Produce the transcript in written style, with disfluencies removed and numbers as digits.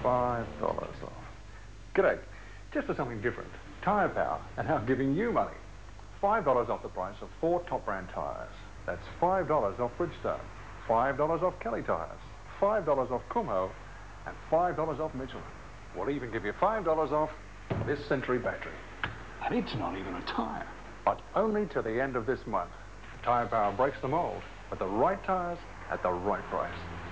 $5 off. G'day. Just for something different, TyrePower are now giving you money. $5 off the price of 4 top brand tyres. That's $5 off Bridgestone, $5 off Kelly tyres, $5 off Kumho, and $5 off Michelin. We'll even give you $5 off this Century battery. And it's not even a tyre. But only to the end of this month. TyrePower breaks the mold with the right tyres at the right price.